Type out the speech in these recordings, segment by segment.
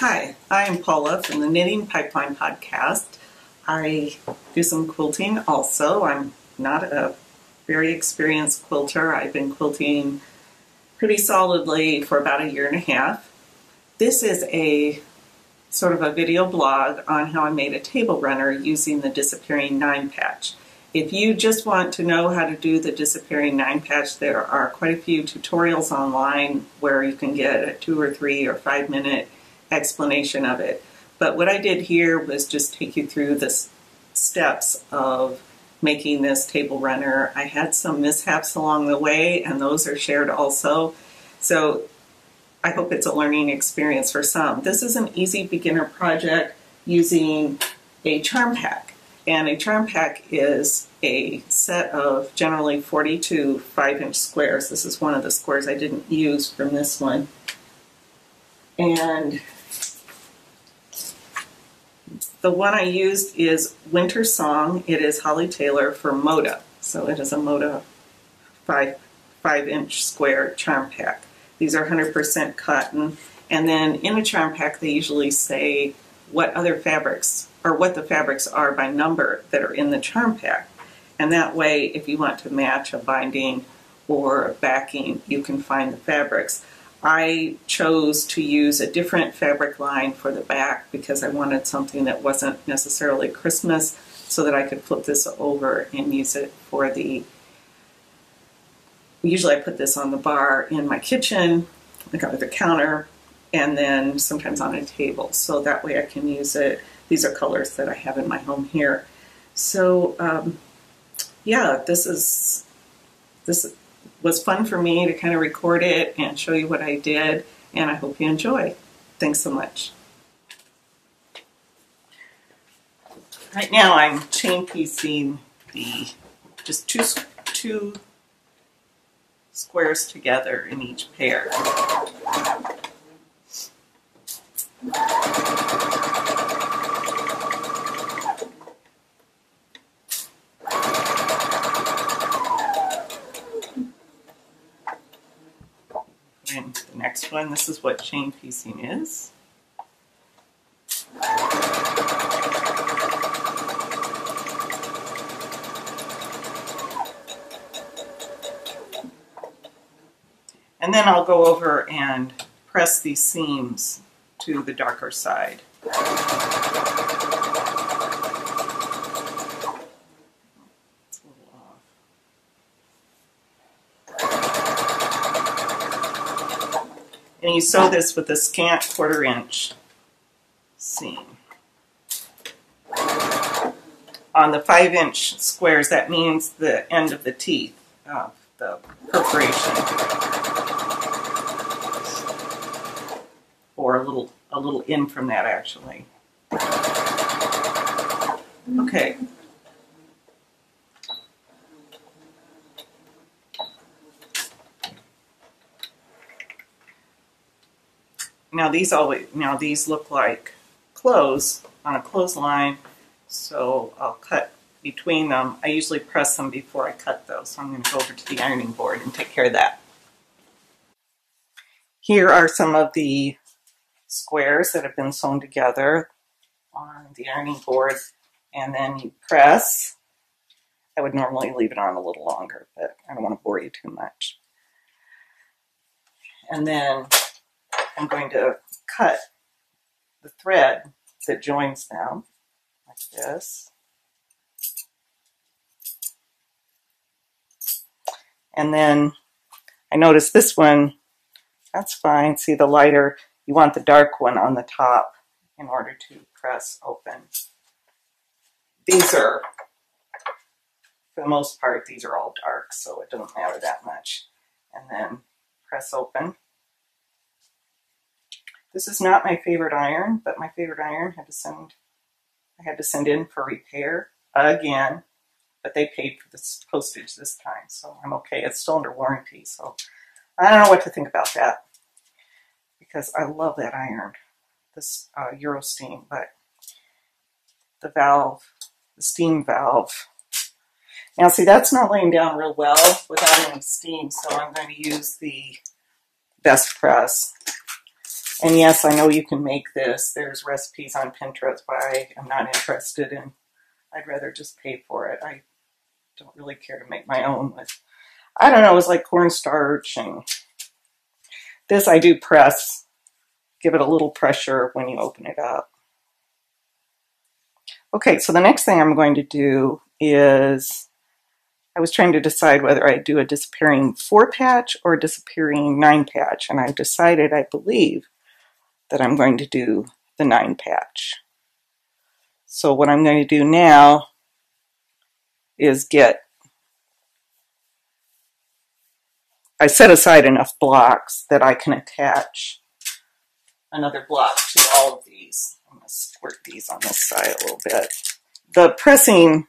Hi, I'm Paula from the Knitting Pipeline podcast. I do some quilting also. I'm not a very experienced quilter. I've been quilting pretty solidly for about a year and a half. This is a sort of a video blog on how I made a table runner using the Disappearing 9 patch. If you just want to know how to do the Disappearing 9 patch, there are quite a few tutorials online where you can get a 2 or 3 or 5 minute explanation of it. But what I did here was just take you through the steps of making this table runner. I had some mishaps along the way, and those are shared also. So I hope it's a learning experience for some. This is an easy beginner project using a charm pack. And a charm pack is a set of generally 42 5-inch squares. This is one of the squares I didn't use from this one. And the one I used is Winter Song. It is Holly Taylor for Moda. So it is a Moda 5-inch square charm pack. These are 100% cotton. And then in a charm pack, they usually say what other fabrics, or what the fabrics are by number that are in the charm pack. And that way, if you want to match a binding or a backing, you can find the fabrics. I chose to use a different fabric line for the back because I wanted something that wasn't necessarily Christmas, so that I could flip this over and use it for the, usually I put this on the bar in my kitchen, like on the counter, and then sometimes on a table, so that way I can use it. These are colors that I have in my home here. So yeah, this was fun for me to kind of record it and show you what I did, and I hope you enjoy. Thanks so much. Right now I'm chain piecing just two squares together in each pair. And the next one, this is what chain piecing is. And then I'll go over and press these seams to the darker side. It's a little off. And you sew this with a scant 1/4 inch seam. On the 5-inch squares, that means the end of the teeth of the perforation. Or a little in from that, actually. Okay. Now these look like clothes on a clothesline, so I'll cut between them. I usually press them before I cut those, so I'm going to go over to the ironing board and take care of that. Here are some of the squares that have been sewn together on the ironing board, and then you press. I would normally leave it on a little longer, but I don't want to bore you too much. And then I'm going to cut the thread that joins them like this. And then I noticed this one, that's fine. See the lighter, you want the dark one on the top in order to press open. These are, for the most part, these are all dark, so it doesn't matter that much. And then press open. This is not my favorite iron, but my favorite iron I had to send in for repair again, but they paid for this postage this time, so I'm okay. It's still under warranty, so I don't know what to think about that, because I love that iron, this Eurosteam, but the valve, the steam valve. Now see, that's not laying down real well without any steam, so I'm going to use the Best Press. And yes, I know you can make this. There's recipes on Pinterest, but I am not interested in. I'd rather just pay for it. I don't really care to make my own with, I don't know, it was like cornstarch, and this I do press, give it a little pressure when you open it up. Okay, so the next thing I'm going to do is, I was trying to decide whether I do a disappearing 4 patch or a disappearing 9 patch, and I've decided, I believe, that I'm going to do the 9 patch. So what I'm going to do now is I set aside enough blocks that I can attach another block to all of these. I'm going to squirt these on this side a little bit. The pressing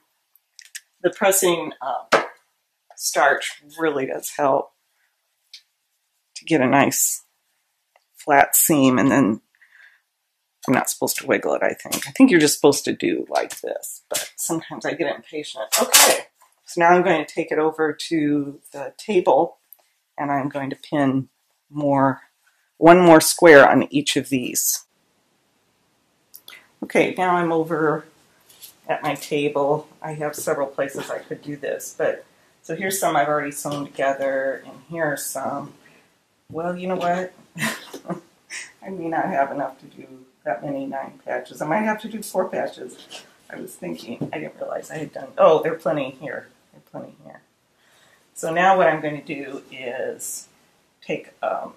starch really does help to get a nice flat seam, and then I'm not supposed to wiggle it, I think. I think you're just supposed to do like this, but sometimes I get impatient. Okay, so now I'm going to take it over to the table, and I'm going to pin one more square on each of these. Okay, now I'm over at my table. I have several places I could do this, but so here's some I've already sewn together, and here are some. Well, you know what? I may not have enough to do that many 9 patches. I might have to do 4 patches. I was thinking, I didn't realize I had done, oh, there are plenty here. There are plenty here. So now what I'm going to do is take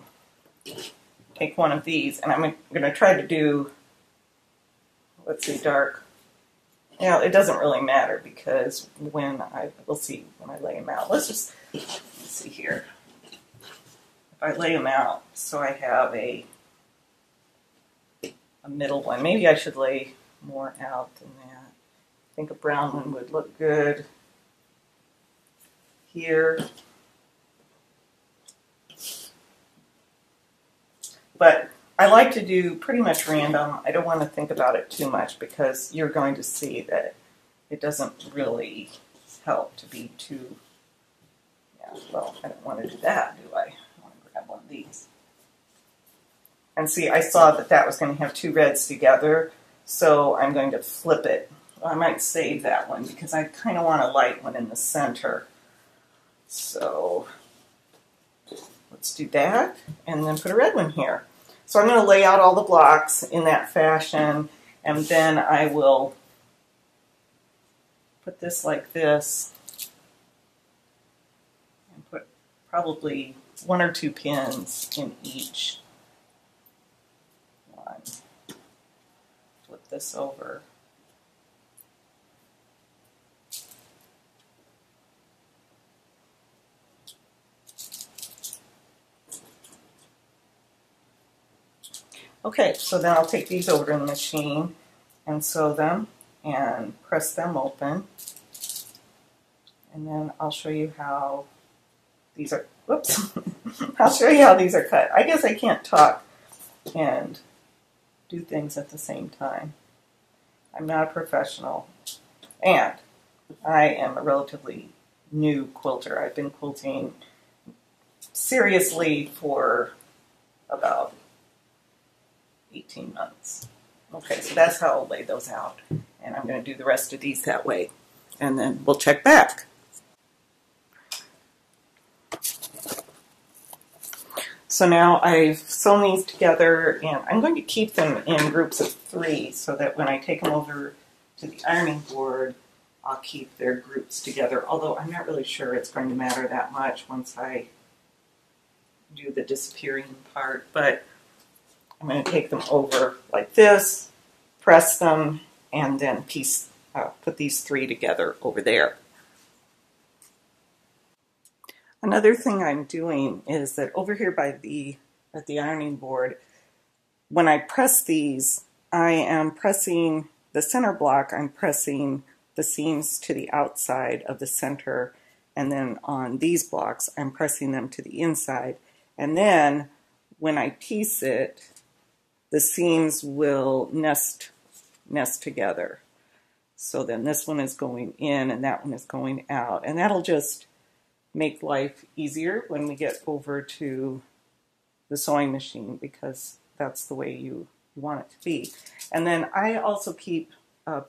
one of these, and I'm going to try to do, let's see, dark. Now, it doesn't really matter because we'll see when I lay them out. Let's see here. If I lay them out, so I have a middle one. Maybe I should lay more out than that. I think a brown one would look good here. But I like to do pretty much random. I don't want to think about it too much because you're going to see that it doesn't really help to be too, yeah, well, I don't want to do that, do I? I want to grab one of these. And see, I saw that that was going to have 2 reds together, so I'm going to flip it. Well, I might save that one because I kind of want a light one in the center. So let's do that, and then put a red one here. So I'm going to lay out all the blocks in that fashion, and then I will put this like this, and put probably 1 or 2 pins in each one. Flip this over. Okay, so then I'll take these over to the machine and sew them and press them open. And then I'll show you how these are, whoops, I'll show you how these are cut. I guess I can't talk and do things at the same time. I'm not a professional, and I am a relatively new quilter. I've been quilting seriously for about 18 months. Okay, so that's how I'll lay those out. And I'm going to do the rest of these that way. And then we'll check back. So now I've sewn these together, and I'm going to keep them in groups of 3 so that when I take them over to the ironing board, I'll keep their groups together. Although I'm not really sure it's going to matter that much once I do the disappearing part. But I'm going to take them over like this, press them, and then put these 3 together over there. Another thing I'm doing is that over here at the ironing board, when I press these, I am pressing the center block, I'm pressing the seams to the outside of the center, and then on these blocks, I'm pressing them to the inside. And then when I piece it, the seams will nest together. So then this one is going in and that one is going out. And that'll just make life easier when we get over to the sewing machine, because that's the way you want it to be. And then I also keep a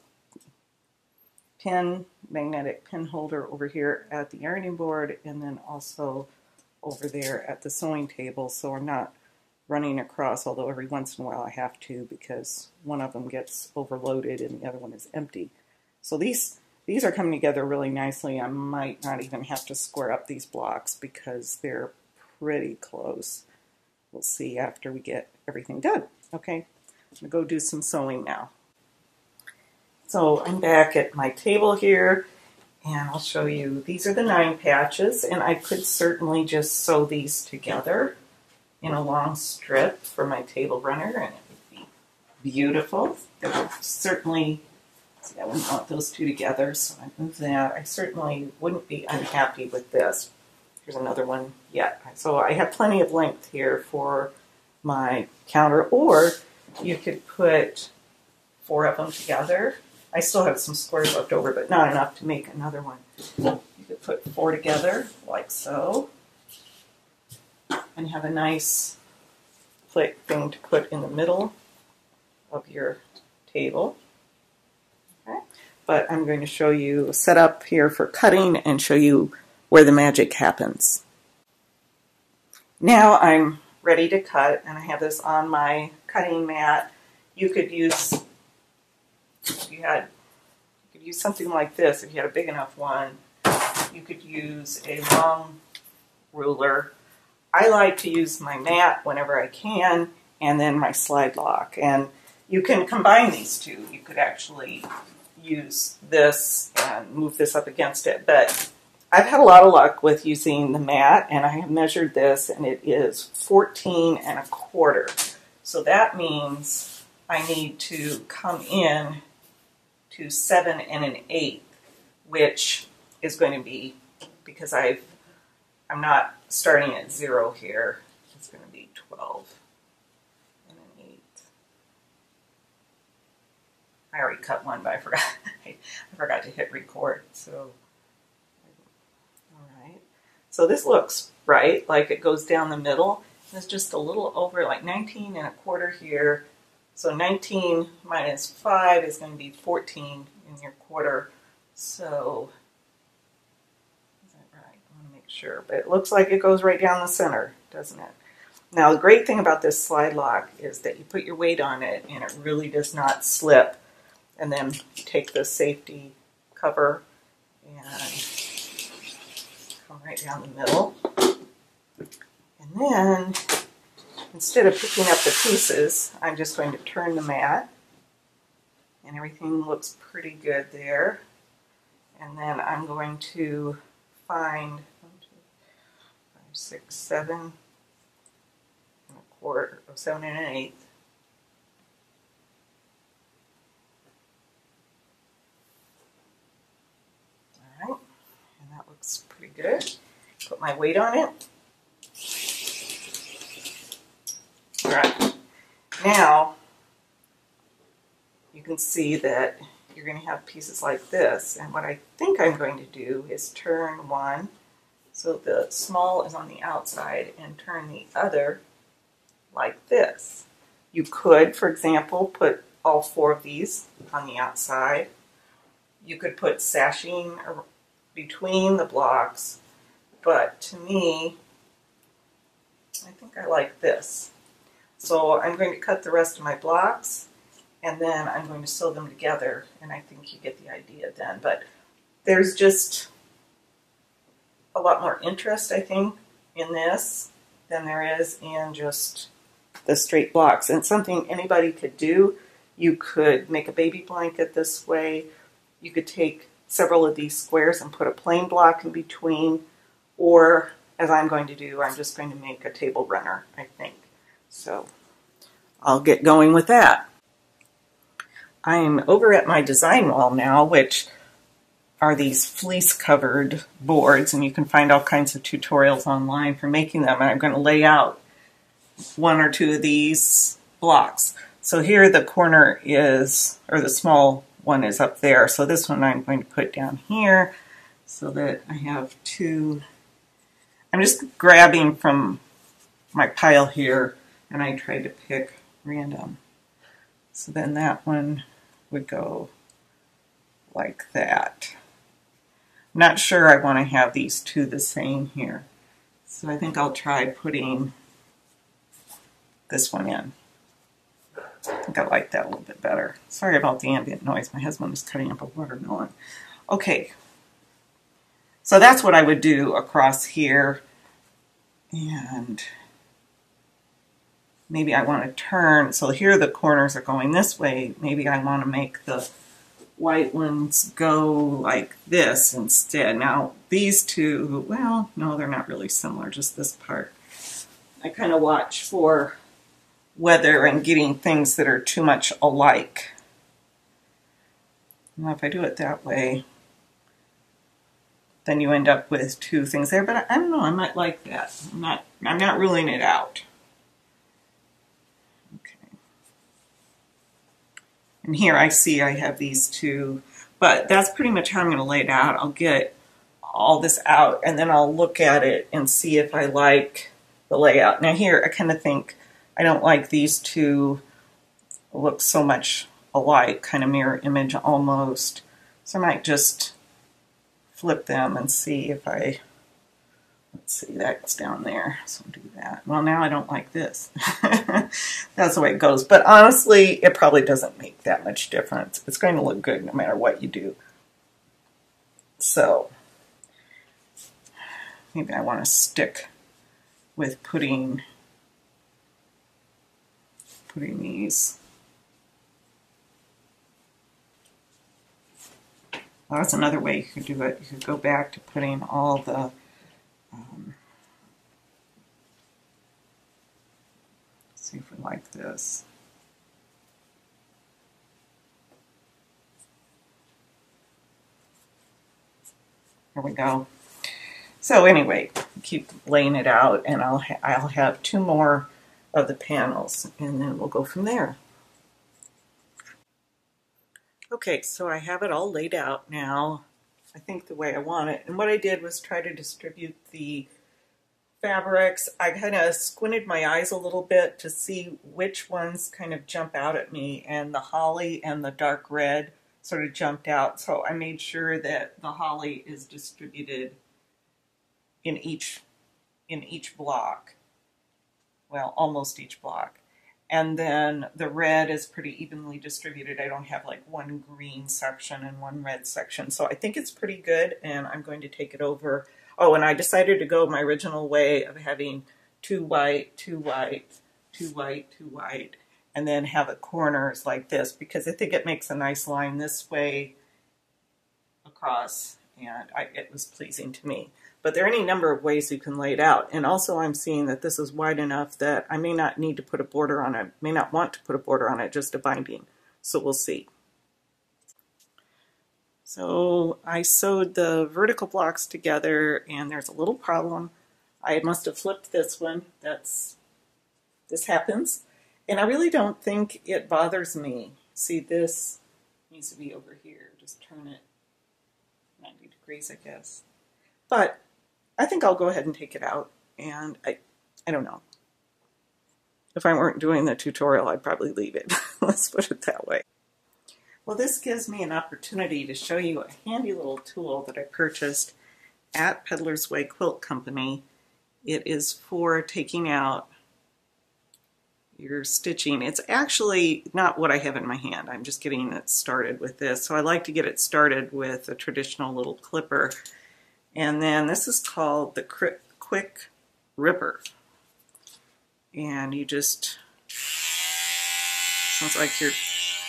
magnetic pin holder over here at the ironing board, and then also over there at the sewing table, so I'm not running across, although every once in a while I have to because one of them gets overloaded and the other one is empty. So these are coming together really nicely. I might not even have to square up these blocks because they're pretty close. We'll see after we get everything done. Okay, I'm going to go do some sewing now. So I'm back at my table here, and I'll show you. These are the 9 patches, and I could certainly just sew these together in a long strip for my table runner, and it would be beautiful. It would certainly, see, I wouldn't want those two together, so I move that. I certainly wouldn't be unhappy with this. Here's another one yet. So I have plenty of length here for my counter, or you could put 4 of them together. I still have some squares left over, but not enough to make another one. You could put 4 together, like so, and have a nice plate thing to put in the middle of your table. Okay. But I'm going to show you a setup here for cutting and show you where the magic happens. Now I'm ready to cut, and I have this on my cutting mat. You could use, you could use something like this if you had a big enough one. You could use a long ruler. I like to use my mat whenever I can, and then my slide lock. And you can combine these two. You could actually use this and move this up against it. But I've had a lot of luck with using the mat, and I have measured this, and it is 14 1/4. So that means I need to come in to 7 1/8, which is going to be, because I'm not starting at 0 here, it's going to be 12 1/8. I already cut one, but I forgot. I forgot to hit record. So, all right. So this looks right, like it goes down the middle. It's just a little over, like 19 1/4 here. So 19 minus 5 is going to be 14 1/4. So, is that right? I want to make sure. But it looks like it goes right down the center, doesn't it? Now, the great thing about this slide lock is that you put your weight on it and it really does not slip. And then you take the safety cover and come right down the middle. And then, instead of picking up the pieces, I'm just going to turn the mat, and everything looks pretty good there. And then I'm going to find 1, 2, 5, 6, 7 1/4, or 7 1/8. All right, and that looks pretty good. Put my weight on it. All right, now you can see that you're going to have pieces like this, and what I think I'm going to do is turn one so the small is on the outside and turn the other like this. You could, for example, put all 4 of these on the outside. You could put sashing between the blocks, but to me, I think I like this. So I'm going to cut the rest of my blocks, and then I'm going to sew them together, and I think you get the idea then. But there's just a lot more interest, I think, in this than there is in just the straight blocks. And something anybody could do. You could make a baby blanket this way. You could take several of these squares and put a plain block in between, or, as I'm going to do, I'm just going to make a table runner, I think. So I'll get going with that. I'm over at my design wall now, which are these fleece covered boards, and you can find all kinds of tutorials online for making them. And I'm going to lay out 1 or 2 of these blocks. So here the corner is, or the small one is up there. So this one I'm going to put down here so that I have 2. I'm just grabbing from my pile here, and I tried to pick random. So then that one would go like that. I'm not sure I want to have these two the same here. So I think I'll try putting this one in. I think I like that a little bit better. Sorry about the ambient noise. My husband is cutting up a watermelon. Okay. So that's what I would do across here. And maybe I want to turn. So here the corners are going this way. Maybe I want to make the white ones go like this instead. Now these two, well, no, they're not really similar, just this part. I kind of watch for whether I'm getting things that are too much alike. Now if I do it that way, then you end up with two things there, but I don't know, I might like that. I'm not ruling it out. Okay. And here I see I have these two, but that's pretty much how I'm going to lay it out. I'll get all this out and then I'll look at it and see if I like the layout. Now here I kind of think I don't like these two look so much alike, kind of mirror image almost. So I might just flip them and see if I, let's see, that's down there, so I'll do that. Well, now I don't like this. That's the way it goes. But honestly, it probably doesn't make that much difference. It's going to look good no matter what you do. So maybe I want to stick with putting these. Well, that's another way you could do it. You could go back to putting all the see if we like this. There we go. So anyway, keep laying it out, and I'll have two more of the panels, and then we'll go from there. Okay, so I have it all laid out now, I think the way I want it. And what I did was try to distribute the fabrics. I kind of squinted my eyes a little bit to see which ones kind of jump out at me, and the holly and the dark red sort of jumped out. So I made sure that the holly is distributed in each block. Well, almost each block. And then the red is pretty evenly distributed. I don't have like one green section and one red section. So I think it's pretty good, and I'm going to take it over. Oh, and I decided to go my original way of having two white, two white, two white, two white, and then have it corners like this, because I think it makes a nice line this way across, and it was pleasing to me. But there are any number of ways you can lay it out. And also I'm seeing that this is wide enough that I may not need to put a border on it, may not want to put a border on it, just a binding. So we'll see. So I sewed the vertical blocks together, and there's a little problem. I must have flipped this one. This happens. And I really don't think it bothers me. See, this needs to be over here. Just turn it 90 degrees, I guess. But I think I'll go ahead and take it out, and I don't know. If I weren't doing the tutorial, I'd probably leave it. Let's put it that way. Well, this gives me an opportunity to show you a handy little tool that I purchased at Peddler's Way Quilt Company. It is for taking out your stitching. It's actually not what I have in my hand. I'm just getting it started with this. So I like to get it started with a traditional little clipper. And then this is called the Quick Ripper. And you just, sounds like you're,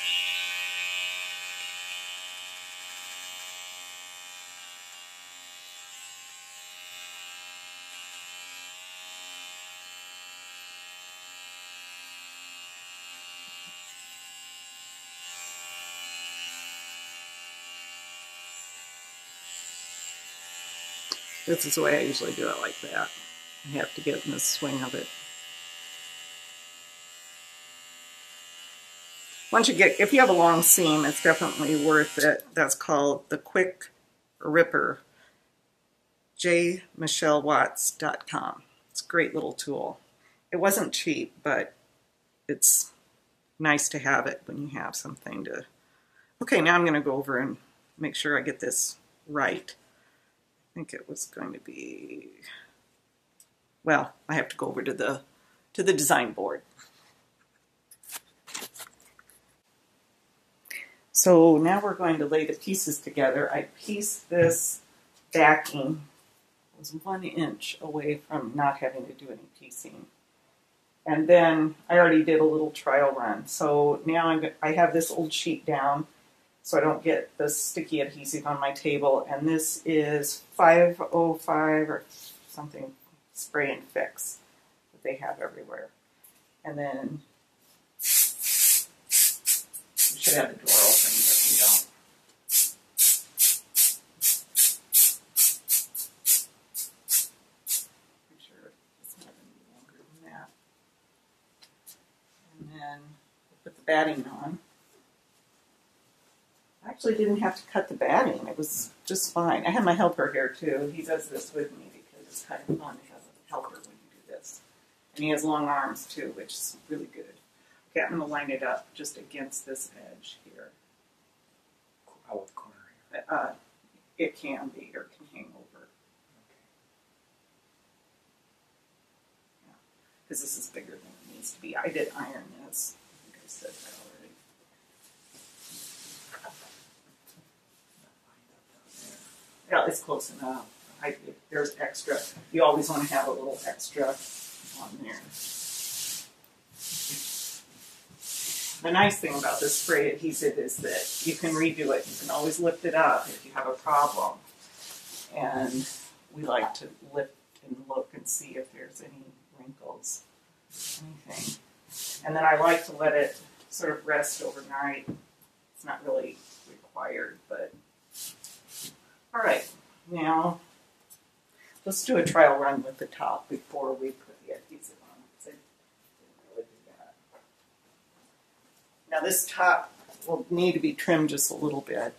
this is the way I usually do it, like that. I have to get in the swing of it. Once you get, if you have a long seam, it's definitely worth it. That's called the Quick Ripper, jmichellewatts.com. It's a great little tool. It wasn't cheap, but it's nice to have it when you have something to... Okay, now I'm going to go over and make sure I get this right. I think it was going to be... Well, I have to go over to the design board. So now we're going to lay the pieces together. I pieced this backing. It was 1 inch away from not having to do any piecing. And then I already did a little trial run. So now I have this old sheet down so I don't get the sticky adhesive on my table. And this is 505 or something spray and fix that they have everywhere. And then we should have the door open, but we don't. Pretty sure it's not going to be longer than that. And then we'll put the batting on. I actually didn't have to cut the batting. It was just fine. I have my helper here too. He does this with me because it's kind of fun to have a helper when you do this. And he has long arms too, which is really good. Okay, I'm going to line it up just against this edge here. Out the corner here. It can be, or it can hang over. Yeah, because this is bigger than it needs to be. I did iron this. I think I said that already. Yeah, it's close enough. There's extra. You always want to have a little extra on there. The nice thing about this spray adhesive is that you can redo it. You can always lift it up if you have a problem. And we like to lift and look and see if there's any wrinkles, anything. And then I like to let it sort of rest overnight. It's not really required, but... All right, now let's do a trial run with the top before we put the adhesive on. So I didn't really do that. Now this top will need to be trimmed just a little bit.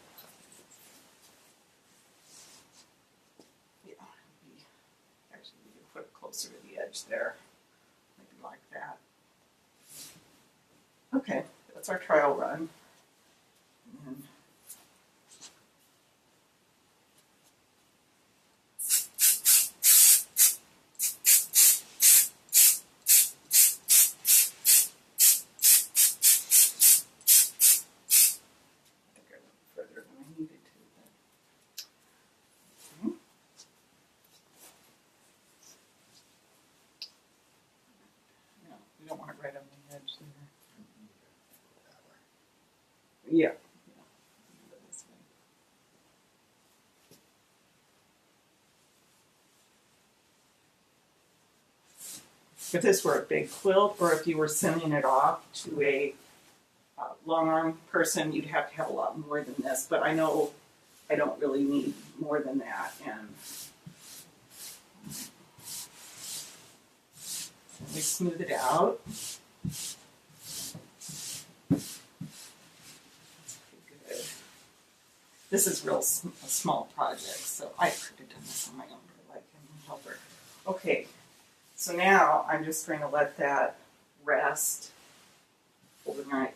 Yeah, actually we can put it closer to the edge there, maybe like that. Okay, that's our trial run. And we don't want it right on the edge there. Yeah. This way. If this were a big quilt, or if you were sending it off to a long arm person, you'd have to have a lot more than this. But I know I don't really need more than that. And we smooth it out. Good. This is a small project, so I could have done this on my own, but I like a helper. Okay, so now I'm just going to let that rest overnight.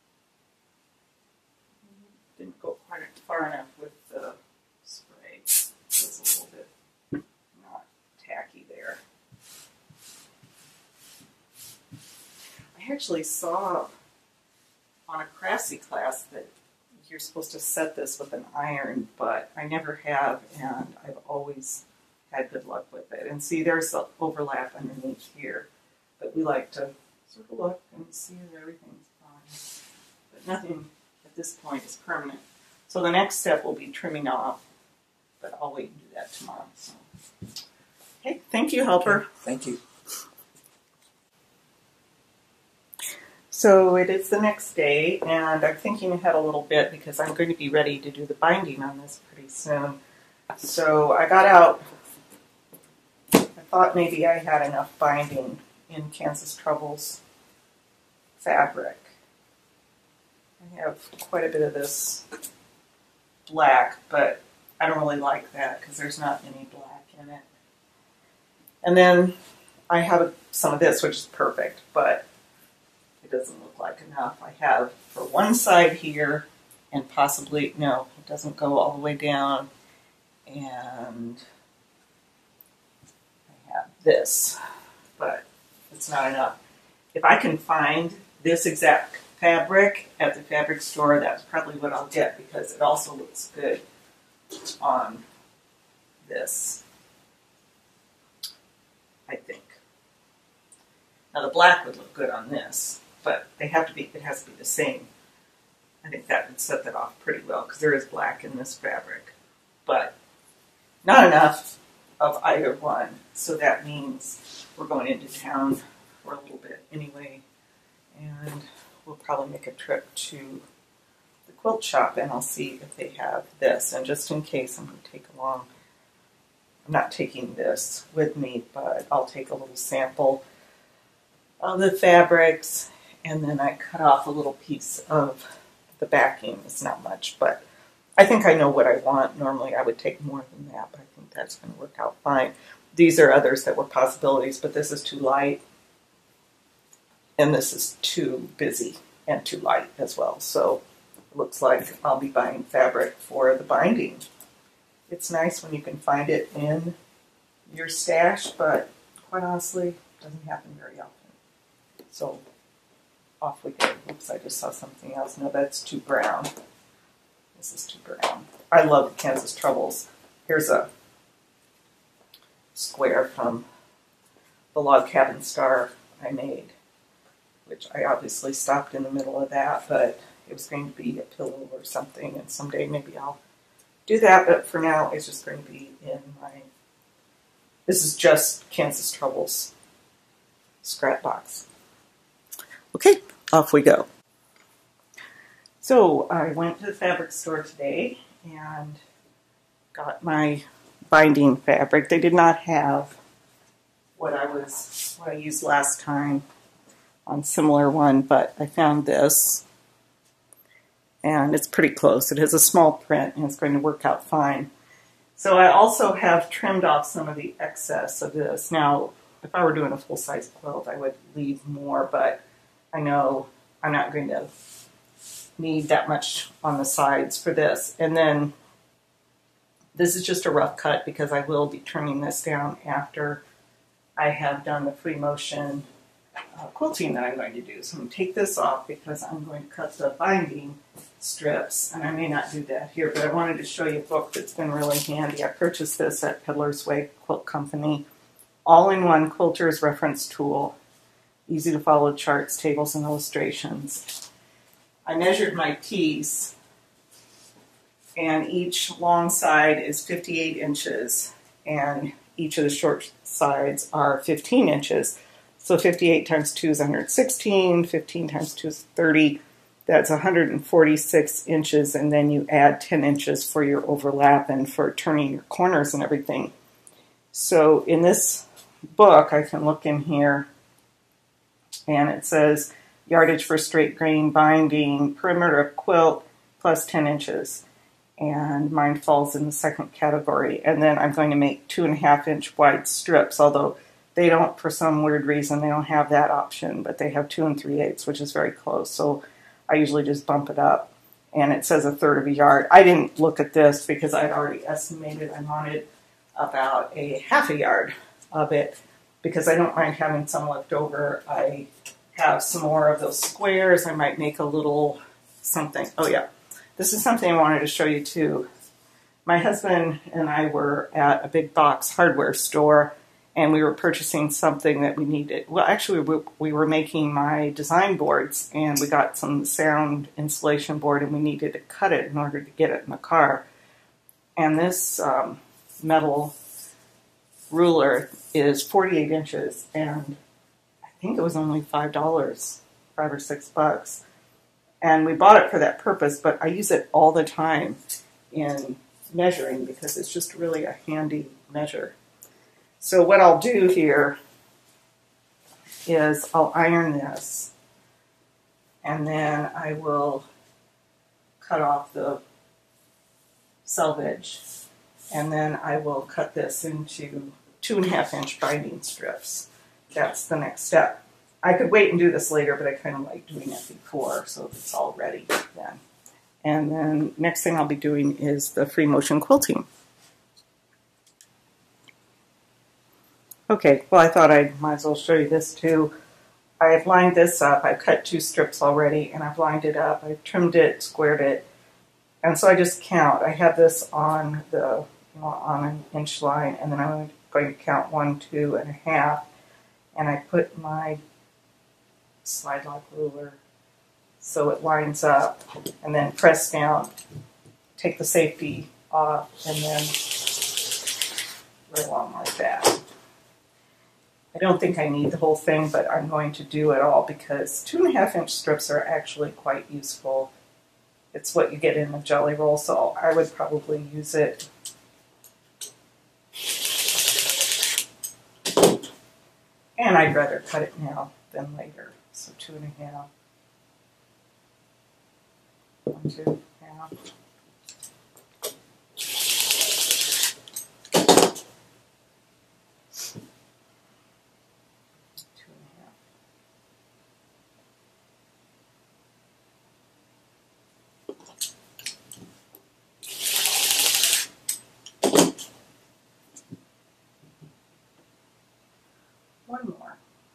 Didn't go quite far enough with the spray. It was a little bit not tacky there. I actually saw on a Craftsy class that you're supposed to set this with an iron, but I never have, and I've always had good luck with it. And see, there's the overlap underneath here, but we like to sort of look and see if everything's fine. But nothing at this point is permanent. So the next step will be trimming off, but I'll wait and do that tomorrow. So. Okay, thank you, helper. Okay, thank you. So it is the next day, and I'm thinking ahead a little bit because I'm going to be ready to do the binding on this pretty soon. So I got out, I thought maybe I had enough binding in Kansas Troubles fabric. I have quite a bit of this black, but I don't really like that because there's not any black in it. And then I have some of this, which is perfect, but it doesn't look like enough. I have for one side here, and possibly, no, it doesn't go all the way down, and I have this, but it's not enough. If I can find this exact fabric at the fabric store, that's probably what I'll get, because it also looks good on this, I think. Now the black would look good on this, but it has to be the same. I think that would set that off pretty well, because there is black in this fabric, but not enough of either one. So that means we're going into town for a little bit anyway, and we'll probably make a trip to the quilt shop, and I'll see if they have this. And just in case, I'm going to take along, I'm not taking this with me, but I'll take a little sample of the fabrics, and then I cut off a little piece of the backing. It's not much, but I think I know what I want. Normally I would take more than that, but I think that's going to work out fine. These are others that were possibilities, but this is too light, and this is too busy and too light as well. So it looks like I'll be buying fabric for the binding. It's nice when you can find it in your stash, but quite honestly, it doesn't happen very often. So off we go. Oops, I just saw something else. No, that's too brown. This is too brown. I love the Kansas Troubles. Here's a square from the Log Cabin Star I made, which I obviously stopped in the middle of that, but it was going to be a pillow or something, and someday maybe I'll do that, but for now it's just going to be in my, this is just Kansas Troubles scrap box. Okay, off we go. So I went to the fabric store today and got my binding fabric. They did not have what I used last time on similar one, but I found this, and it's pretty close. It has a small print, and it's going to work out fine. So I also have trimmed off some of the excess of this. Now, if I were doing a full-size quilt, I would leave more, but I know I'm not going to need that much on the sides for this. And then this is just a rough cut, because I will be trimming this down after I have done the free motion quilting that I'm going to do. So I'm going to take this off because I'm going to cut the binding strips, and I may not do that here, but I wanted to show you a book that's been really handy. I purchased this at Peddler's Way Quilt Company. All-in-one quilter's reference tool. Easy to follow charts, tables, and illustrations. I measured my piece, and each long side is 58 inches, and each of the short sides are 15 inches. So 58 times 2 is 116, 15 times 2 is 30. That's 146 inches, and then you add 10 inches for your overlap and for turning your corners and everything. So in this book, I can look in here, and it says yardage for straight grain binding, perimeter of quilt, plus 10 inches. And mine falls in the second category. And then I'm going to make 2.5 inch wide strips, although they don't, for some weird reason, they don't have that option, but they have 2 3/8, which is very close. So I usually just bump it up. And it says 1/3 of a yard. I didn't look at this because I'd already estimated I wanted about a 1/2 yard of it, because I don't mind having some left over. I have some more of those squares. I might make a little something. Oh yeah, this is something I wanted to show you too. My husband and I were at a big box hardware store, and we were purchasing something that we needed. Well, actually, we were making my design boards, and we got some sound insulation board, and we needed to cut it in order to get it in the car. And this metal ruler is 48 inches, and I think it was only $5, $5 or $6. And we bought it for that purpose, but I use it all the time in measuring because it's just really a handy measure. So what I'll do here is I'll iron this, and then I will cut off the selvage, and then I will cut this into 2.5 inch binding strips. That's the next step. I could wait and do this later, but I kind of like doing it before, so it's all ready then. And then next thing I'll be doing is the free motion quilting. Okay, well, I thought I might as well show you this too. I've lined this up. I've cut 2 strips already, and I've lined it up. I've trimmed it, squared it, and so I just count. I have this on the on an inch line, and then I'm going to count 1, 2, and a half, and I put my slide lock ruler so it lines up, and then press down, take the safety off, and then go along like that. I don't think I need the whole thing, but I'm going to do it all because 2.5 inch strips are actually quite useful. It's what you get in a jelly roll, so I would probably use it. And I'd rather cut it now than later. So 2.5. 1, 2, half. One more.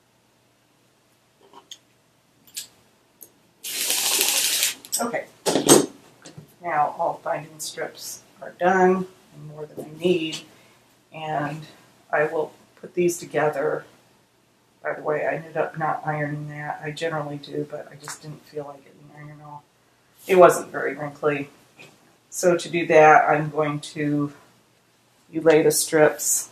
Okay, now all binding strips are done, and more than I need, and I will put these together. By the way, I ended up not ironing that. I generally do, but I just didn't feel like getting the iron off. It wasn't very wrinkly. So to do that, I'm going to lay the strips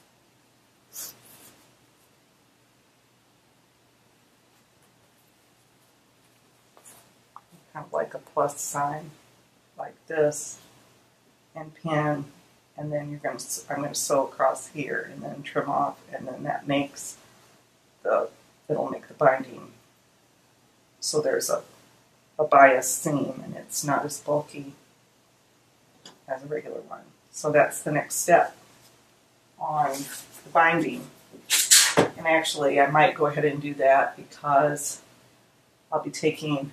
kind of like a plus sign, like this, and pin, and then I'm going to sew across here and then trim off, and then that makes it'll make the binding so there's a bias seam and it's not as bulky as a regular one. So that's the next step on the binding. And actually I might go ahead and do that because I'll be taking,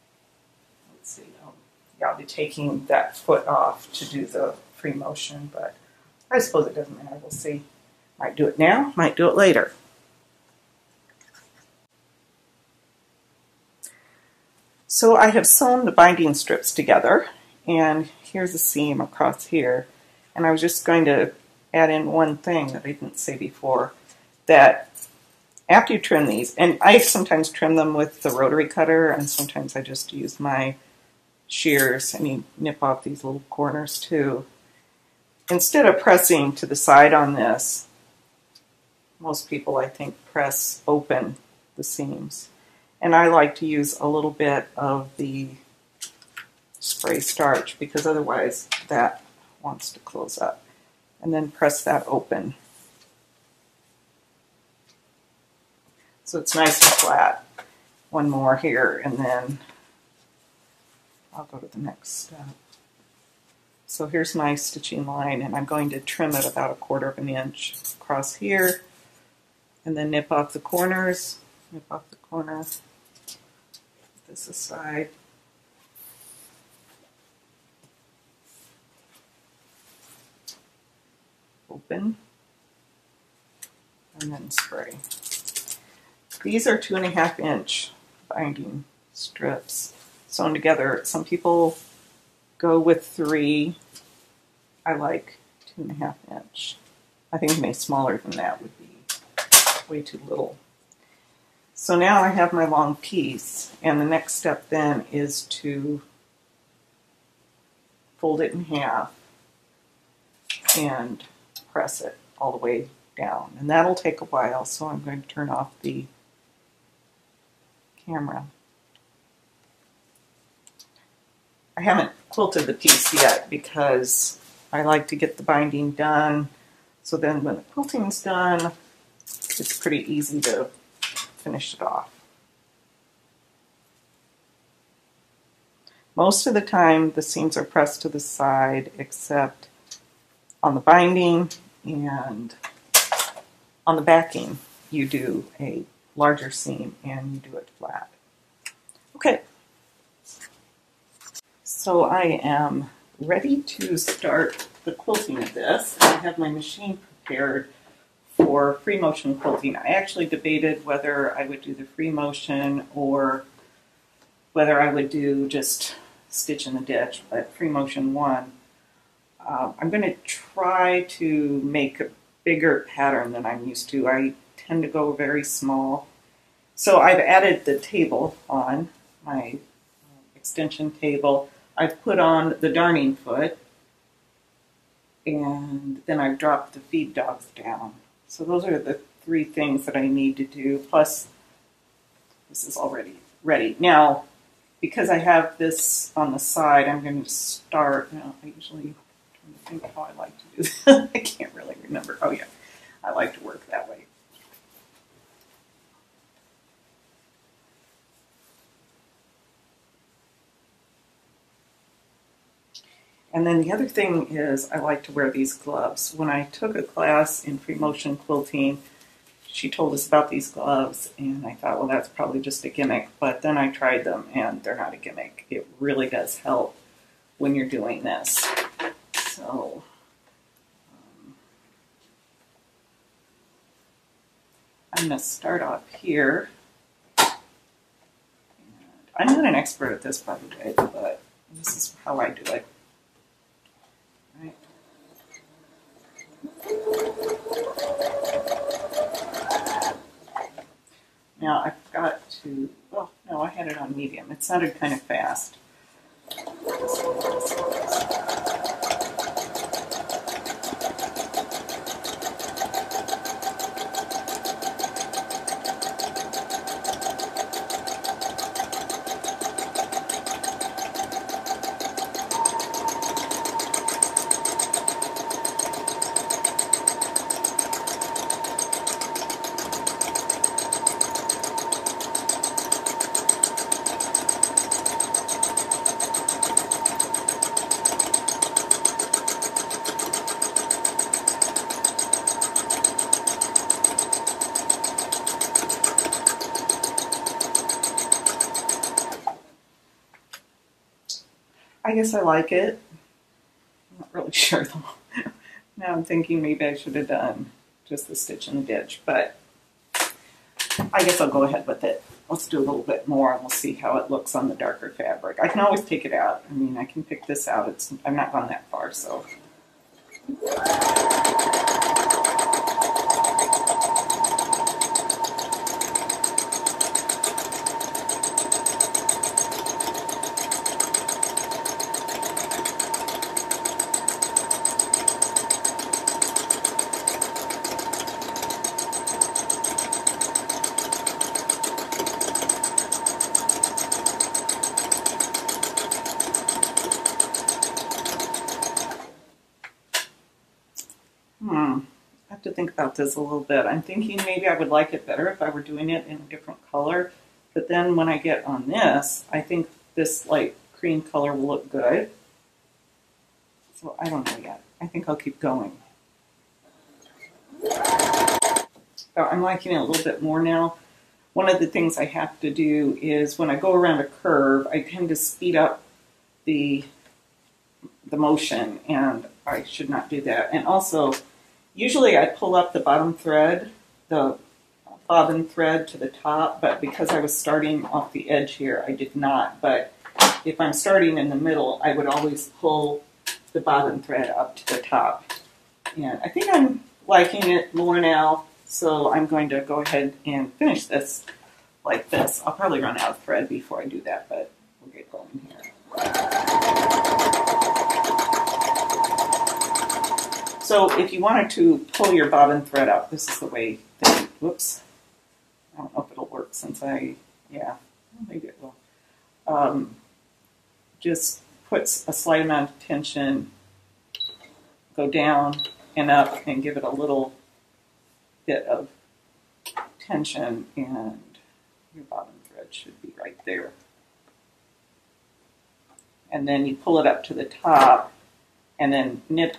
I'll be taking that foot off to do the free motion, but I suppose it doesn't matter. We'll see. Might do it now, might do it later. So I have sewn the binding strips together, and here's a seam across here. And I was just going to add in one thing that I didn't say before, that after you trim these, and I sometimes trim them with the rotary cutter, and sometimes I just use my shears, and you nip off these little corners too. Instead of pressing to the side on this, most people I think press open the seams. And I like to use a little bit of the spray starch because otherwise that wants to close up. And then press that open. So it's nice and flat. One more here, and then I'll go to the next step. So here's my stitching line, and I'm going to trim it about 1/4 inch across here, and then nip off the corners, nip off the corner, put this aside. Open, and then spray. These are 2.5 inch binding strips sewn together. Some people go with 3. I like 2.5 inch. I think maybe smaller than that would be way too little. So now I have my long piece, and the next step then is to fold it in half and press it all the way down. And that'll take a while, so I'm going to turn off the camera. I haven't quilted the piece yet because I like to get the binding done, so then when the quilting's done, it's pretty easy to finish it off. Most of the time the seams are pressed to the side, except on the binding and on the backing you do a larger seam and you do it flat. Okay, so I am ready to start the quilting of this. I have my machine prepared for free motion quilting. I actually debated whether I would do the free motion or whether I would do just stitch in the ditch, but free motion won. I'm going to try to make a bigger pattern than I'm used to. I tend to go very small. So I've added the table on, my extension table. I've put on the darning foot, and then I've dropped the feed dogs down. So those are the 3 things that I need to do, plus this is already ready. Now, because I have this on the side, I'm going to start, I usually trying to think how I like to do this. I can't really remember. Oh yeah, I like to work that way. And then the other thing is I like to wear these gloves. When I took a class in free motion quilting, she told us about these gloves, and I thought, well, that's probably just a gimmick. But then I tried them, and they're not a gimmick. It really does help when you're doing this. So, I'm going to start off here. And I'm not an expert at this, by the way, but this is how I do it. Right. Now I've got to, well, no, I had it on medium. It sounded kind of fast. I guess I like it. I'm not really sure though. Now I'm thinking maybe I should have done just the stitch in the ditch, but I guess I'll go ahead with it. Let's do a little bit more and we'll see how it looks on the darker fabric. I can always take it out. I mean, I can pick this out. I've not gone that far, so. I have to think about this a little bit. I'm thinking maybe I would like it better if I were doing it in a different color. But then when I get on this, I think this light cream color will look good. So I don't know yet. I think I'll keep going. So I'm liking it a little bit more now. One of the things I have to do is when I go around a curve, I tend to speed up the motion, and I should not do that. And also, usually I pull up the bottom thread, the bobbin thread to the top, but because I was starting off the edge here, I did not. But if I'm starting in the middle, I would always pull the bobbin thread up to the top. And I think I'm liking it more now, so I'm going to go ahead and finish this like this. I'll probably run out of thread before I do that, but we'll get going here. So if you wanted to pull your bobbin thread up, this is the way that, whoops, I don't know if it'll work since yeah, maybe it will. Just puts a slight amount of tension, go down and up and give it a little bit of tension, and your bobbin thread should be right there. And then you pull it up to the top and then knit,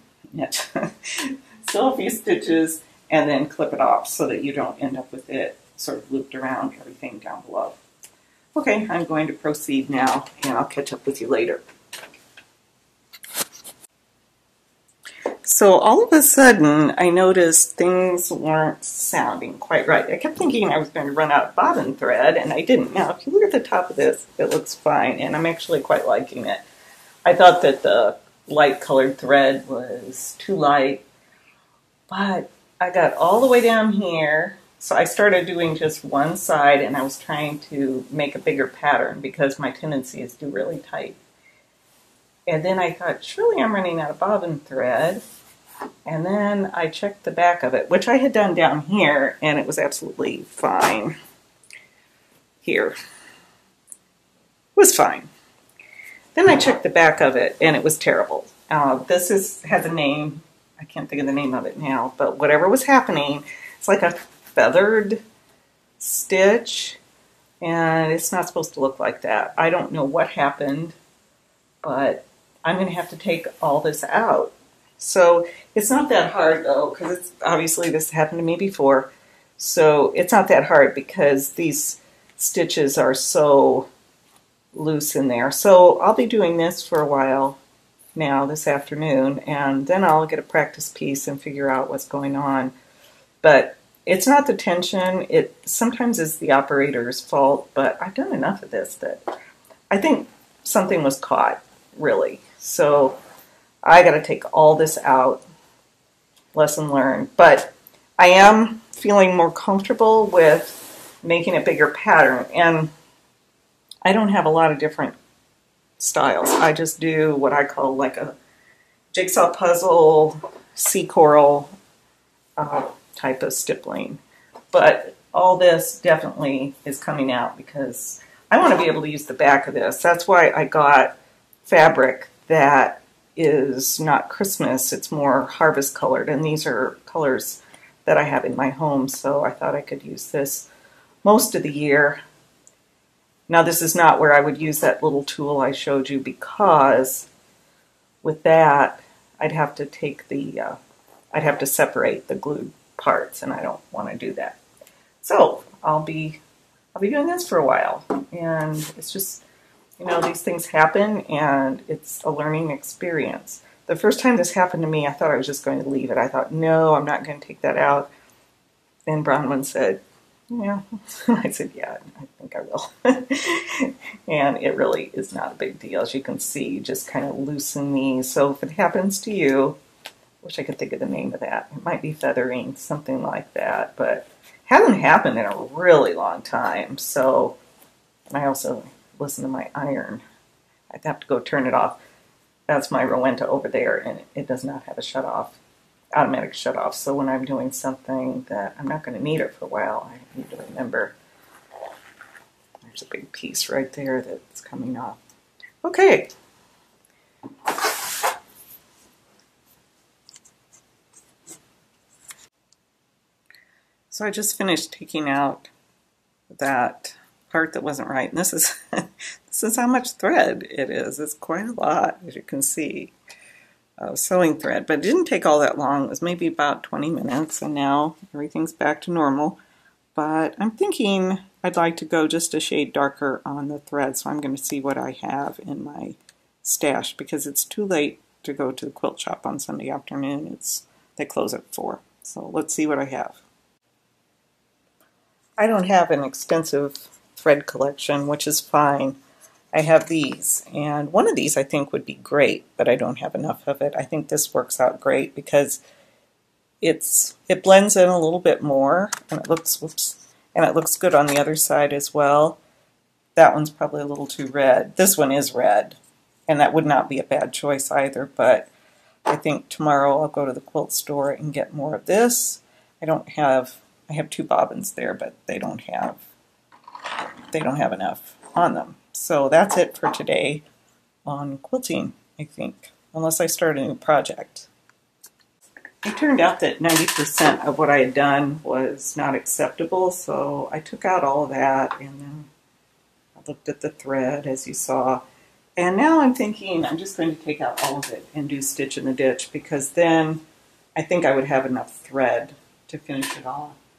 sew a few stitches and then clip it off so that you don't end up with it sort of looped around everything down below. Okay, I'm going to proceed now, and I'll catch up with you later. So all of a sudden, I noticed things weren't sounding quite right. I kept thinking I was going to run out of bobbin thread, and I didn't. Now, if you look at the top of this, it looks fine, and I'm actually quite liking it. I thought that the light colored thread was too light, but I got all the way down here. So I started doing just one side, and I was trying to make a bigger pattern because my tendency is to do really tight. And then I thought, surely I'm running out of bobbin thread. And then I checked the back of it, which I had done down here, and it was absolutely fine. Here. It was fine. Then I checked the back of it, and it was terrible. This has a name. I can't think of the name of it now, but whatever was happening, it's like a feathered stitch, and it's not supposed to look like that. I don't know what happened, but I'm going to have to take all this out. So it's not that hard, though, because obviously this happened to me before. So it's not that hard because these stitches are so loose in there. So I'll be doing this for a while now this afternoon, and then I'll get a practice piece and figure out what's going on. But it's not the tension. It sometimes is the operator's fault, but I've done enough of this that I think something was caught, really. So I got to take all this out. Lesson learned. But I am feeling more comfortable with making a bigger pattern. And I don't have a lot of different styles. I just do what I call like a jigsaw puzzle, sea coral type of stippling. But all this definitely is coming out because I want to be able to use the back of this. That's why I got fabric that is not Christmas, it's more harvest colored, and these are colors that I have in my home, so I thought I could use this most of the year. Now this is not where I would use that little tool I showed you because with that I'd have to take the, I'd have to separate the glued parts, and I don't want to do that. So I'll be doing this for a while, and it's just, you know, these things happen, and it's a learning experience. The first time this happened to me, I thought I was just going to leave it. I thought, no, I'm not going to take that out. Then Bronwyn said, yeah. I said, yeah, I think I will. And it really is not a big deal. As you can see, you just kind of loosen these. So if it happens to you, I wish I could think of the name of that. It might be feathering, something like that. But it hasn't happened in a really long time. So, and I also listen to my iron. I'd have to go turn it off. That's my Rowenta over there, and it does not have a shut-off, automatic shut-off. So when I'm doing something that I'm not going to need it for a while, I need to remember. There's a big piece right there that's coming off. Okay. So I just finished taking out that part that wasn't right, and this is how much thread it is. It's quite a lot, as you can see, sewing thread, but it didn't take all that long. It was maybe about 20 minutes, and now everything's back to normal. But I'm thinking I'd like to go just a shade darker on the thread, so I'm going to see what I have in my stash because it's too late to go to the quilt shop on Sunday afternoon. They close at 4, so let's see what I have. I don't have an extensive thread collection, which is fine. I have these, and one of these I think would be great, but I don't have enough of it. I think this works out great because it blends in a little bit more, and it looks good on the other side as well. That one's probably a little too red. This one is red, and that would not be a bad choice either, but I think tomorrow I'll go to the quilt store and get more of this. I have 2 bobbins there, but they don't have enough on them. So that's it for today on quilting, I think, unless I start a new project. It turned out that 90% of what I had done was not acceptable, so I took out all of that, and then I looked at the thread, as you saw, and now I'm thinking I'm just going to take out all of it and do stitch in the ditch, because then I think I would have enough thread to finish it off.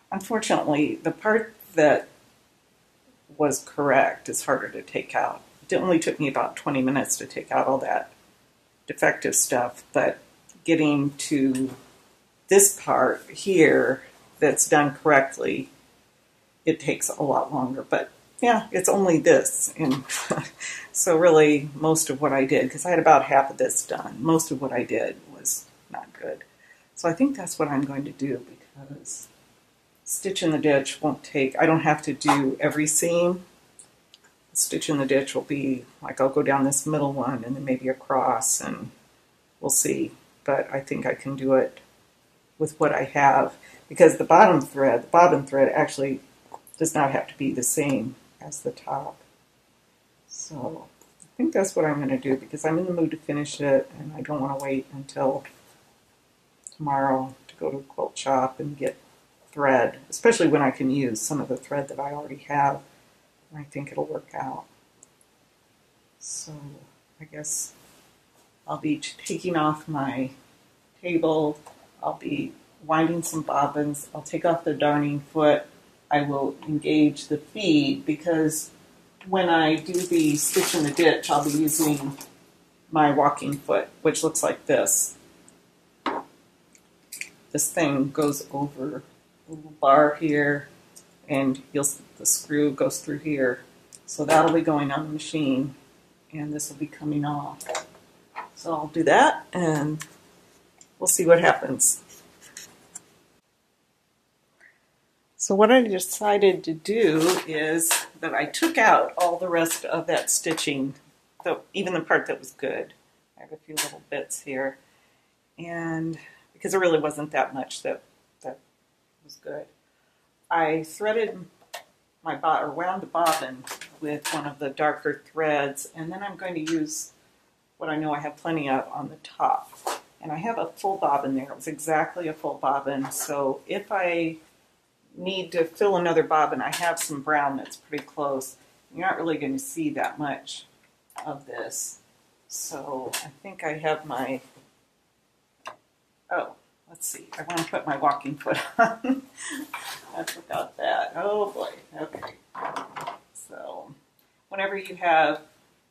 Unfortunately, the part that was correct is harder to take out. It only took me about 20 minutes to take out all that defective stuff, but getting to this part here that's done correctly, it takes a lot longer. But yeah, it's only this. And so really most of what I did, because I had about half of this done, most of what I did was not good. So I think that's what I'm going to do, because stitch in the ditch won't take, I don't have to do every seam. Stitch in the ditch will be like, I'll go down this middle one and then maybe across, and we'll see. But I think I can do it with what I have, because the bobbin thread actually does not have to be the same as the top. So I think that's what I'm going to do, because I'm in the mood to finish it, and I don't want to wait until tomorrow to go to a quilt shop and get thread, especially when I can use some of the thread that I already have. I think it'll work out. So I guess I'll be taking off my table. I'll be winding some bobbins. I'll take off the darning foot. I will engage the feed, because when I do the stitch in the ditch, I'll be using my walking foot, which looks like this. This thing goes over a little bar here, and the screw goes through here. So that'll be going on the machine, and this will be coming off. So I'll do that, and we'll see what happens. So what I decided to do is that I took out all the rest of that stitching, even the part that was good. I have a few little bits here, and because there really wasn't that much that was good. I threaded wound the bobbin with one of the darker threads, and then I'm going to use what I know I have plenty of on the top. And I have a full bobbin there. It was exactly a full bobbin, so if I need to fill another bobbin, I have some brown that's pretty close. You're not really going to see that much of this. So I think I have my, oh, let's see, I want to put my walking foot on. I forgot that. Oh boy, okay. So whenever you have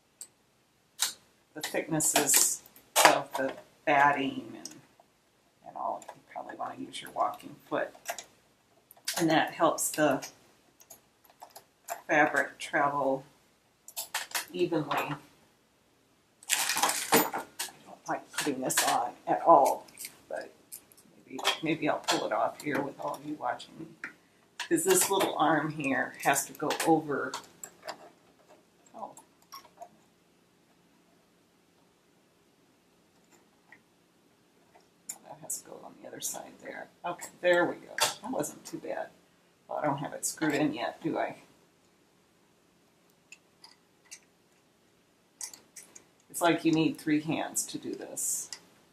the thicknesses of the batting and all, you probably want to use your walking foot. And that helps the fabric travel evenly. I don't like putting this on at all, but maybe I'll pull it off here with all of you watching me. Because this little arm here has to go over. Oh. That has to go on the other side there. Okay, there we go. That wasn't too bad. Well, I don't have it screwed in yet, do I? It's like you need 3 hands to do this.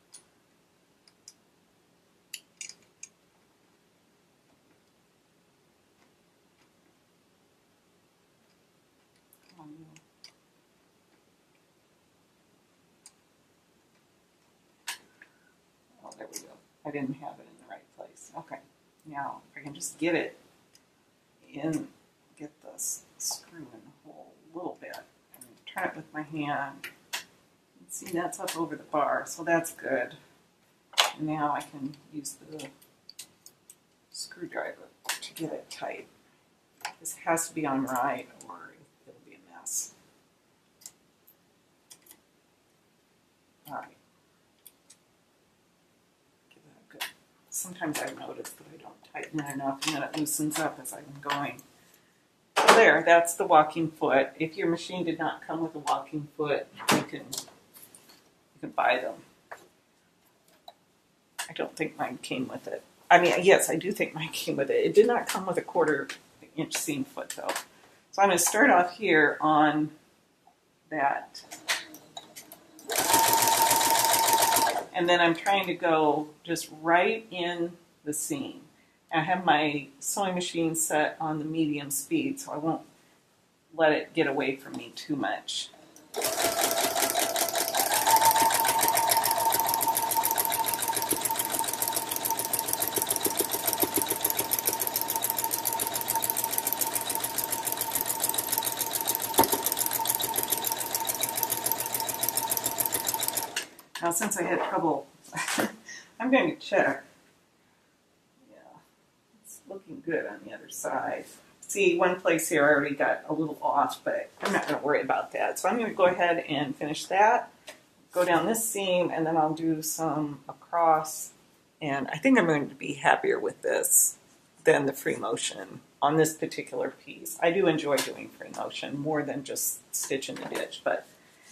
Oh, there we go. I didn't have it in the right place. Okay. Now, if I can just get it in, get this screw in the hole a little bit, and turn it with my hand. See, that's up over the bar, so that's good. And now I can use the screwdriver to get it tight. This has to be on right, or it'll be a mess. All right. Give that a good. Sometimes I notice that I don't tighten it enough, and then it loosens up as I'm going. So there, that's the walking foot. If your machine did not come with a walking foot, you can buy them. I don't think mine came with it. I mean, yes, I do think mine came with it. It did not come with a 1/4 inch seam foot though. So I'm going to start off here on that. And then I'm trying to go just right in the seam. And I have my sewing machine set on the medium speed, so I won't let it get away from me too much. Now since I had trouble, I'm going to check. Yeah, it's looking good on the other side. See, one place here I already got a little off, but I'm not going to worry about that. So I'm going to go ahead and finish that, go down this seam, and then I'll do some across. And I think I'm going to be happier with this than the free motion on this particular piece. I do enjoy doing free motion more than just stitch in the ditch, but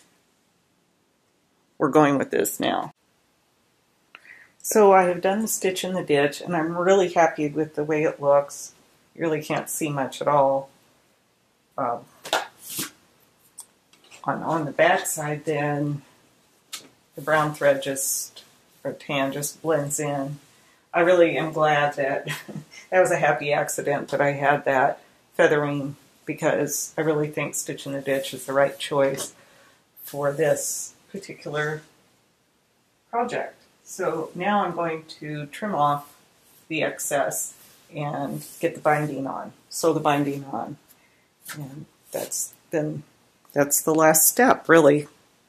we're going with this now. So I have done the stitch in the ditch, and I'm really happy with the way it looks. You really can't see much at all. On the back side then, the brown thread or tan just blends in. I really am glad that that was a happy accident that I had that feathering, because I really think stitch in the ditch is the right choice for this particular project. So now I'm going to trim off the excess and get the binding on, sew the binding on, and that's the last step, really.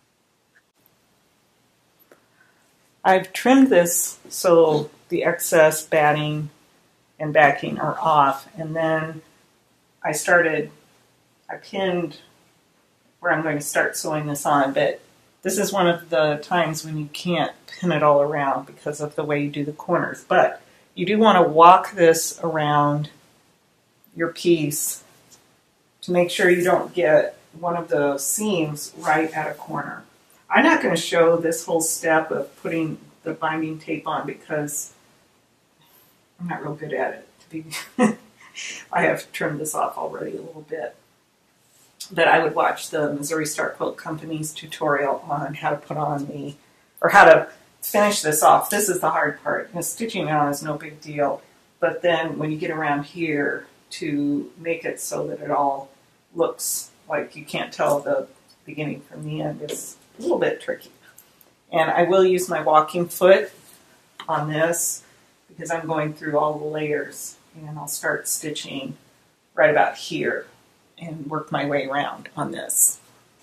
I've trimmed this so the excess batting and backing are off, and then I pinned where I'm going to start sewing this on, but this is one of the times when you can't pin it all around because of the way you do the corners. But you do want to walk this around your piece to make sure you don't get one of the seams right at a corner. I'm not going to show this whole step of putting the binding tape on because I'm not real good at it. I have trimmed this off already a little bit. But I would watch the Missouri Star Quilt Company's tutorial on how to put on how to finish this off. This is the hard part. Stitching on is no big deal, but then when you get around here to make it so that it all looks like you can't tell the beginning from the end is a little bit tricky. And I will use my walking foot on this because I'm going through all the layers, and I'll start stitching right about here and work my way around on this.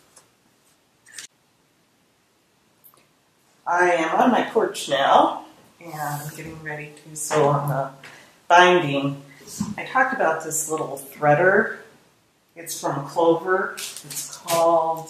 I am on my porch now, and I'm getting ready to sew on the binding. I talked about this little threader. It's from Clover. It's called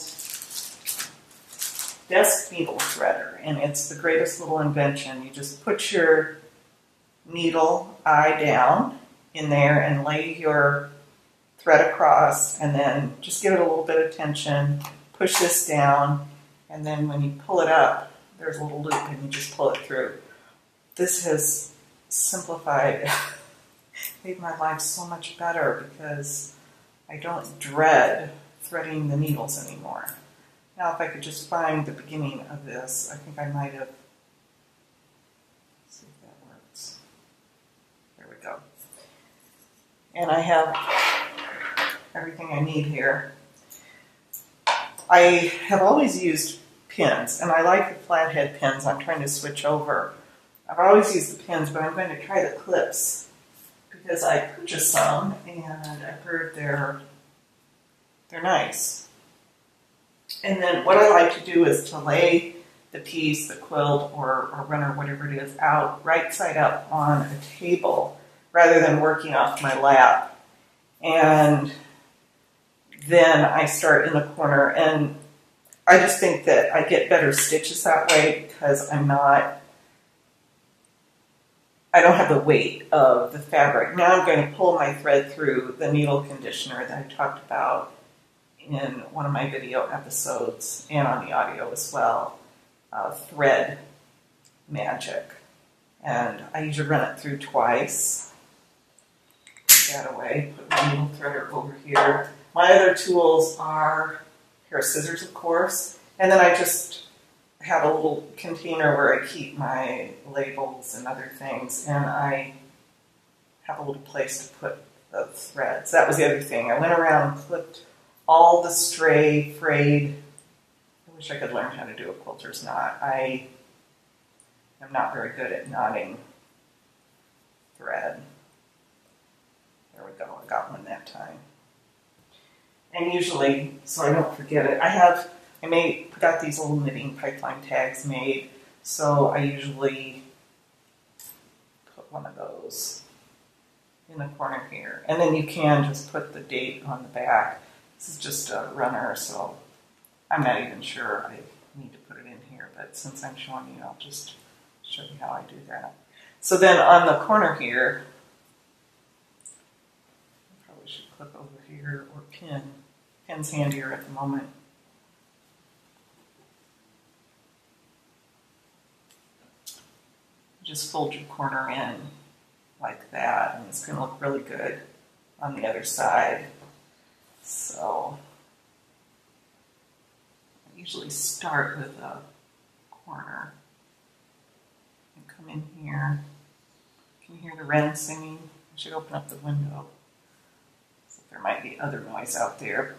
Desk Needle Threader, and it's the greatest little invention. You just put your needle eye down in there and lay your thread across, and then just give it a little bit of tension, push this down, and then when you pull it up, there's a little loop and you just pull it through. This has simplified, made my life so much better because I don't dread threading the needles anymore. Now if I could just find the beginning of this, I think I might have, let's see if that works. There we go. And I have everything I need here. I have always used pins, and I like the flathead pins. I'm trying to switch over. I've always used the pins, but I'm going to try the clips because I purchased some and I've heard they're nice. And then what I like to do is to lay the piece, the quilt or runner, whatever it is, out right side up on a table rather than working off my lap. And then I start in the corner, and I just think that I get better stitches that way because I don't have the weight of the fabric. Now I'm going to pull my thread through the needle conditioner that I talked about in one of my video episodes and on the audio as well, Thread Magic. And I usually run it through twice. Put that away, put my needle threader over here. My other tools are a pair of scissors, of course, and then I just have a little container where I keep my labels and other things, and I have a little place to put the threads. That was the other thing. I went around and clipped all the stray, frayed, I wish I could learn how to do a quilter's knot. I am not very good at knotting thread. There we go, I got one that time. And usually, so I don't forget it, I have got these little knitting pipeline tags made, so I usually put one of those in the corner here. And then you can just put the date on the back. This is just a runner, so I'm not even sure I need to put it in here, but since I'm showing you, I'll just show you how I do that. So then on the corner here, I probably should clip over here or pin. Pin's handier at the moment. Just fold your corner in like that, and it's going to look really good on the other side. So I usually start with a corner and come in here. Can you hear the wren singing? I should open up the window. So there might be other noise out there.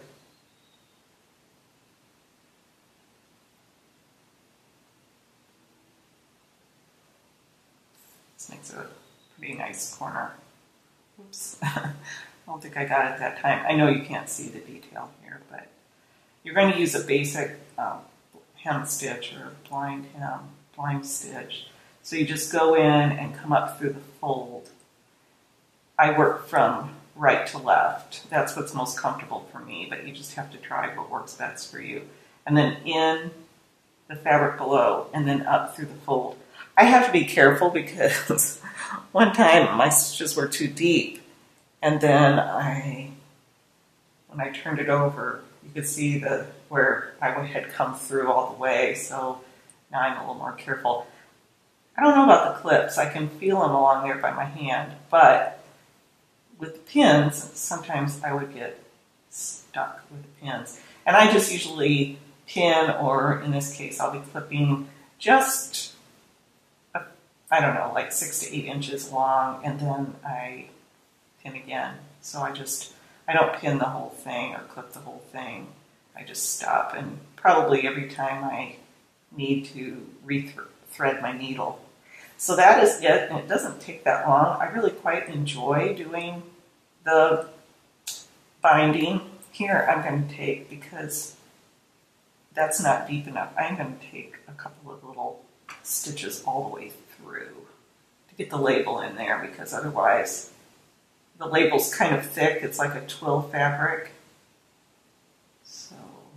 This makes a pretty nice corner. Oops. I don't think I got it that time. I know you can't see the detail here, but you're going to use a basic hem stitch or blind stitch. So you just go in and come up through the fold. I work from right to left. That's what's most comfortable for me, but you just have to try what works best for you. And then in the fabric below, and then up through the fold. I have to be careful because one time my stitches were too deep, and then when I turned it over, you could see where I had come through all the way, so now I'm a little more careful. I don't know about the clips. I can feel them along there by my hand, but with the pins, sometimes I would get stuck with the pins. And I just usually pin, or in this case, I'll be clipping just, I don't know, like 6 to 8 inches long, and then I pin again. So I don't pin the whole thing or clip the whole thing. I just stop, and probably every time I need to thread my needle. So that is it, and it doesn't take that long. I really quite enjoy doing the binding. Here I'm going to take, because that's not deep enough, I'm going to take a couple of little stitches all the way through to get the label in there, because otherwise the label's kind of thick. It's like a twill fabric. So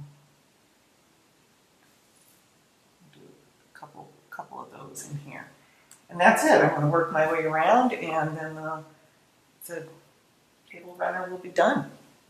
I'll do a couple of those in here. And that's it. I'm going to work my way around, and then the table runner will be done.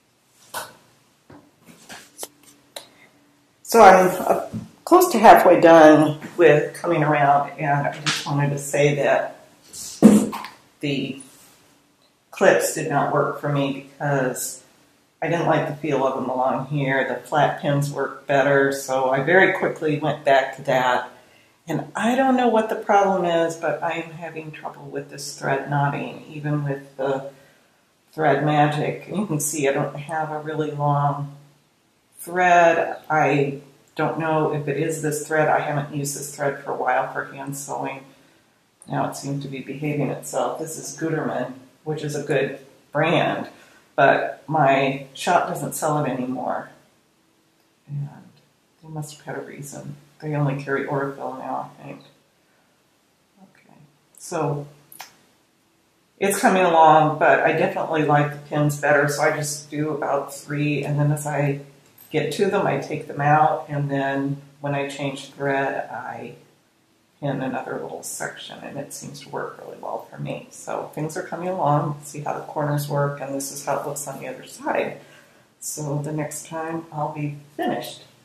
So I'm close to halfway done with coming around, and I just wanted to say that the clips did not work for me because I didn't like the feel of them along here. The flat pins worked better, so I very quickly went back to that. And I don't know what the problem is, but I am having trouble with this thread knotting, even with the Thread Magic. And you can see I don't have a really long thread. I don't know if it is this thread. I haven't used this thread for a while for hand sewing. Now it seems to be behaving itself. This is Gutermann, which is a good brand, but my shop doesn't sell it anymore. And they must have had a reason. They only carry Orville now, I think. Okay, so it's coming along, but I definitely like the pins better, so I just do about 3, and then as I get to them, I take them out, and then when I change thread, I pin another little section, and it seems to work really well for me. So things are coming along. See how the corners work, and this is how it looks on the other side. So the next time I'll be finished.